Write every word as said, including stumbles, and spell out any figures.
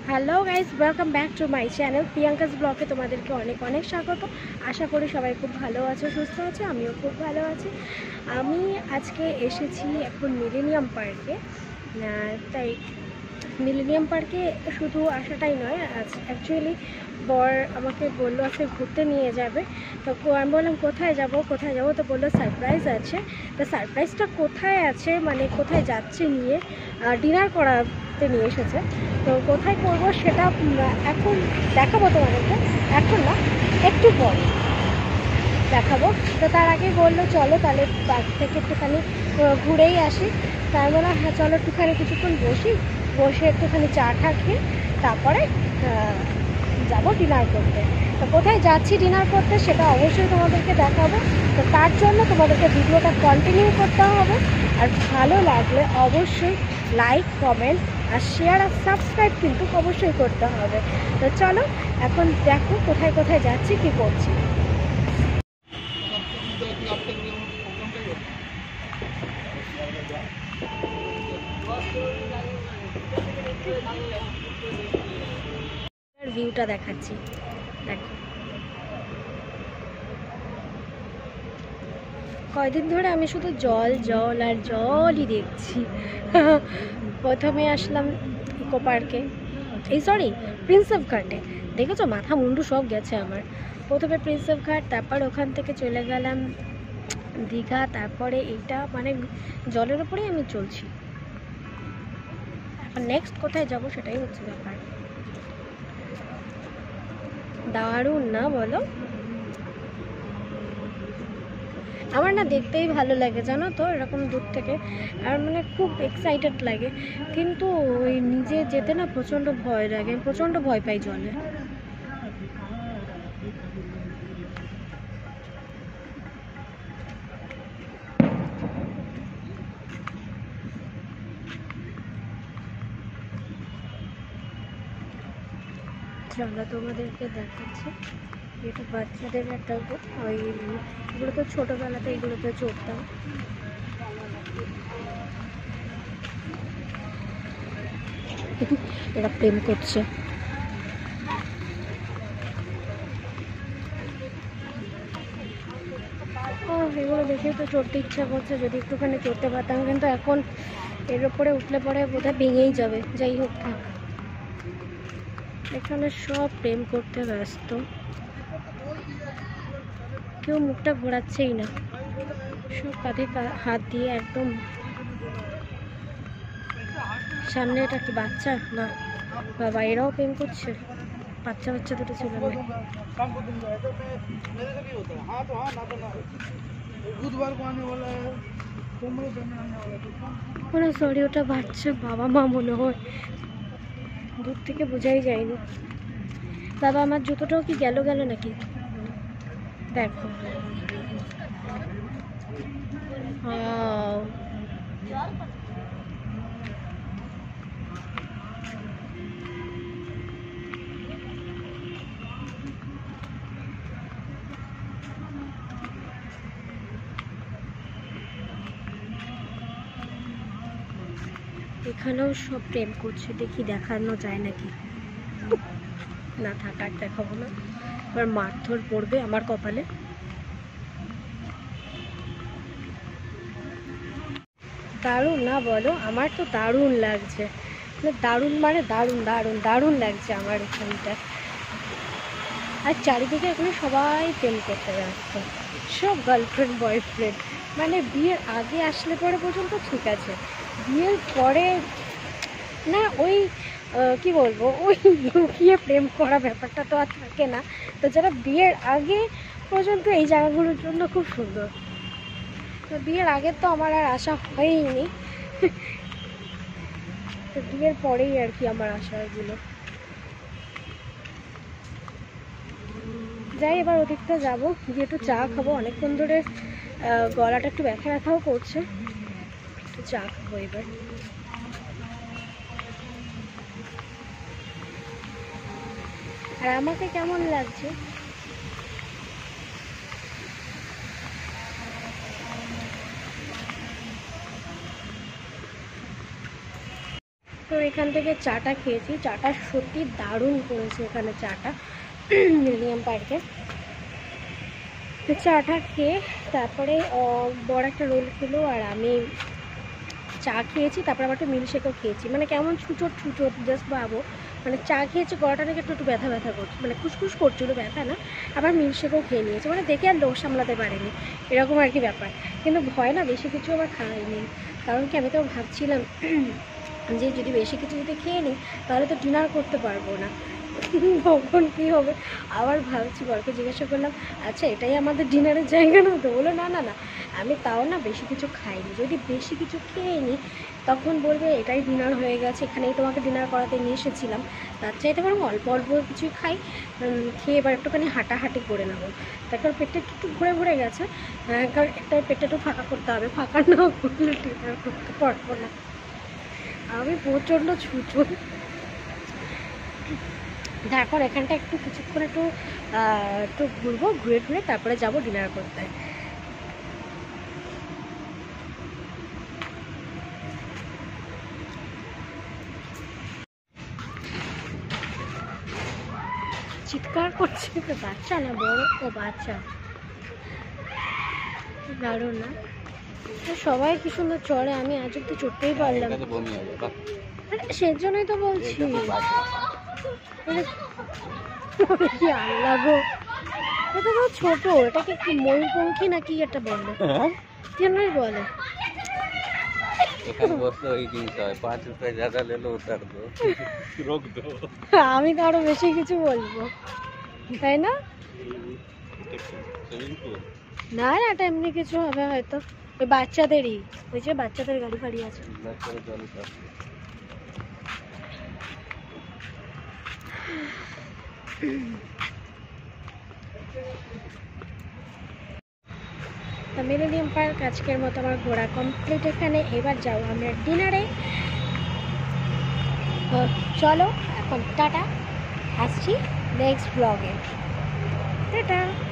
Hello guys, welcome back to my channel Priyanka's ব্লগে তোমাদেরকে অনেক অনেক স্বাগত। আশা করি সবাই খুব ভালো আছো, সুস্থ আছো, আমিও খুব ভালো আছি। আমি আজকে এসেছি এখন মিলেনিয়াম পার্কে। তাই মিলেনিয়াম পার্কে শুধু আসাটাই নয়, অ্যাকচুয়ালি বর আমাকে বললো আজকে ঘুরতে নিয়ে যাবে। তো আমি বললাম কোথায় যাব কোথায় যাব তো বললো সারপ্রাইজ আছে। তো সারপ্রাইজটা কোথায় আছে মানে কোথায় যাচ্ছে নিয়ে ডিনার করাতে নিয়ে এসেছে। তো কোথায় করব সেটা এখন দেখাবো তোমাদেরকে, এখন না একটু পরে দেখাবো। তো তার আগে বললো চলো তাহলে পার্ক থেকে একটুখানি ঘুরেই আসি। তাই বললাম হ্যাঁ চলো একটুখানি কিছুক্ষণ বসি, বসে একটুখানি চা টা খেয়ে তারপরে যাবো ডিনার করতে। তো কোথায় যাচ্ছি ডিনার করতে সেটা অবশ্যই তোমাদেরকে দেখাবো। তো তার জন্য তোমাদেরকে ভিডিওটা কন্টিনিউ করতে হবে, আর ভালো লাগলে অবশ্যই লাইক, কমেন্ট আর শেয়ার আর সাবস্ক্রাইব কিন্তু অবশ্যই করতে হবে। তো চলো এখন দেখো কোথায় কোথায় যাচ্ছি, কি করছি। ভিউটা দেখাচ্ছি, দেখো কয়দিন ধরে আমি শুধু জল জল আর জলই দেখছি। প্রথমে আসলাম ইকো পার্কে, এই সরি প্রিন্সেপ ঘাটে। দেখেছো মাথা মুন্ডু সব গেছে আমার। প্রথমে প্রিন্সেপ ঘাট, তারপর ওখান থেকে চলে গেলাম দীঘা, তারপরে এইটা মানে জলের ওপরেই আমি চলছি। এখন নেক্সট কোথায় যাব সেটাই হচ্ছে ব্যাপার। দারুণ না বলো? আমার না দেখতেই ভালো লাগে জানো তো, এরকম দূর থেকে আর মানে খুব এক্সাইটেড লাগে, কিন্তু ওই নিজে যেতে না প্রচণ্ড ভয় লাগে, প্রচণ্ড ভয় পাই জলে। চলো তোমাদেরকে দেখাচ্ছি, এটা বাচ্চাদের একটা ওই এগুলো তো ছোটোবেলাতে এগুলোতে চড়তাম। এরা প্রেম করছে। ও এগুলো দেখে তো চড়তে ইচ্ছা করছে, যদি একটুখানি চড়তে পারতাম, কিন্তু এখন এর উপরে উঠলে পরে বোধহয় ভেঙেই যাবে। যাই হোক থাক, এখানে সব প্রেম করতে ব্যস্ত, কেউ মুখটা ঘোরাচ্ছেই না, সব কাঁধে হাত দিয়ে একদম সামনে। এটা কি বাচ্চা না বাবা? এরাও প্রেম করছে, বাচ্চা বাচ্চা দুটো ছিল না। সরি ওটা বাচ্চা বাবা মা মনে হয়, দূর থেকে বোঝাই যায়নি। বাবা আমার জুতোটাও কি গেল গেল নাকি? দেখো এখানেও সব প্রেম করছে, দেখি দেখানো যায় নাকি। না থাক আর দেখাবো না, এবার মারধর পড়বে আমার কপালে। দারুণ না বলো? আমার তো দারুণ লাগছে, মানে দারুণ মানে দারুণ দারুণ দারুণ লাগছে আমার এখানটা। আর চারিদিকে এখানে সবাই প্রেম করতে ব্যস্ত, সব গার্লফ্রেন্ড বয়ফ্রেন্ড। মানে বিয়ের আগে আসলে পরে পর্যন্ত ঠিক আছে, বিয়ের পরে না ওই কি বলবো, ওই লুকিয়ে প্রেম করা ব্যাপারটা তো আর থাকে না। তো যারা বিয়ের আগে পর্যন্ত এই জায়গাগুলোর জন্য খুব সুন্দর। তো বিয়ের আগে তো আমার আর আশা হয়নি, তো বিয়ের পরেই আর কি আমার আশা এগুলো। যাই এবার ওদিকটা যাবো, গিয়ে একটু চা খাবো। অনেকক্ষণ ধরে গলাটা একটু ব্যথা ব্যথাও করছে, একটু চা খাবো এবার। আর আমাকে কেমন লাগছে তো এখান থেকে চাটা খেয়েছি, চাটা সত্যি দারুণ করেছে এখানে চাটা মিলেনিয়াম পার্কে। চাটা খেয়ে তারপরে বড় একটা রোল খেলো আর আমি চা খেয়েছি, তারপরে আবার একটু মিল্কশেকও খেয়েছি। মানে কেমন ছুচোট ছুচোট জাস্ট ভাবো, মানে চা খেয়েছি গলাটা নাকি একটু একটু ব্যথা ব্যথা করছে, মানে খুসখুস করছিলো, ব্যথা না। আবার মিল্কশেকও খেয়ে নিয়েছে, মানে দেখে আর লোভ সামলাতে পারিনি, এরকম আর কি ব্যাপার। কিন্তু ভয় না বেশি কিছু আবার খাওয়াইনি, কারণ কি আমি তো ভাবছিলাম যে যদি বেশি কিছু যদি খেয়ে নিই তাহলে তো ডিনার করতে পারবো না, কখন কী হবে। আবার ভাবছি, বরকে জিজ্ঞাসা করলাম আচ্ছা এটাই আমাদের ডিনারের জায়গা না? তো বলো না না না আমি তাও না বেশি কিছু খাইনি, যদি বেশি কিছু খেয়ে নিই তখন বলবে এটাই ডিনার হয়ে গেছে, এখানেই তোমাকে ডিনার করাতে নিয়ে এসেছিলাম। তার চাইতে বরং অল্প অল্প কিছুই খাই, খেয়ে এবার একটুখানি হাঁটাহাঁটি করে নেবো। তারপর পেটটা একটু ঘুরে ঘুরে গেছে, কারণ একটা পেটটা একটু ফাঁকা করতে হবে, ফাঁকা না করলে ডিনার করতে পারবো না। আমি প্রচণ্ড ছুটো। এখন এখানটা একটু কিছুক্ষণ একটু একটু ঘুরবো, ঘুরে ঘুরে তারপরে যাবো ডিনার করতে। চিৎকার করছে বাচ্চা না বড়? ও বাচ্চা, দারুণ না? সবাই কি সুন্দর চড়ে, আমি আজ অব্দি চড়তেই পারলাম। সেই জন্যই তো বলছি কি আল্লাহ গো, এটা তো ছোট, এটাকে কি ময়ূরপঙ্খী নাকি এটা বলে, কেনই বলে? আমি তো আরো বেশি কিছু বলবো, তাই না? না না এটা এমনি কিছু হবে হয়তো, ওই বাচ্চাদেরই, ওই যে বাচ্চাদের গাড়ি ফাড়ি আছে। মিলেনিয়াম পার্ক আজকের মতো আমার ঘোরা কমপ্লিট এখানে। এবার যাও আমরা ডিনারে, চলো এখন টাটা, আসছি নেক্সট ব্লগে, টাটা।